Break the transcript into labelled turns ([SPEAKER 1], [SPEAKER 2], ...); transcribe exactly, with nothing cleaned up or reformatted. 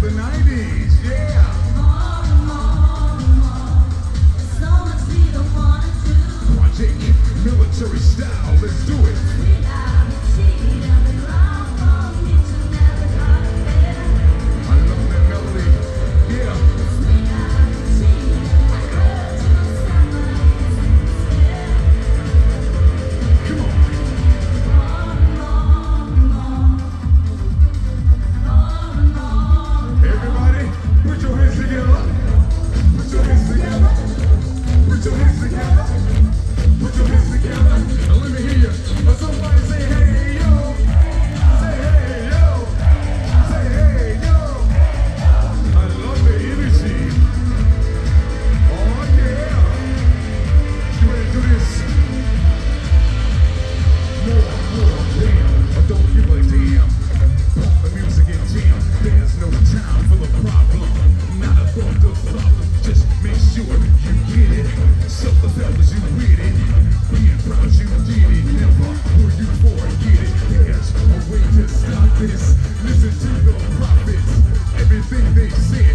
[SPEAKER 1] the nineties, yeah. Project military style, let's do it. I love that melody, yeah. Come on. Everybody, put your hands together. Put your hands together. Put your hands together. Put your hands together. Now let me hear you. Now somebody say, hey, yo. Say, hey, yo. Say, hey, yo. I love the energy. Oh, yeah. You ready to do this? More, more, damn. I don't give a damn. Pump the music and jam. There's no time for the problem. Not a thought of problem. Just make sure you get it. Show the fellas you with it. Being proud you did it. Never will you forget it. There's a way to stop this. Listen to the prophets. Everything they said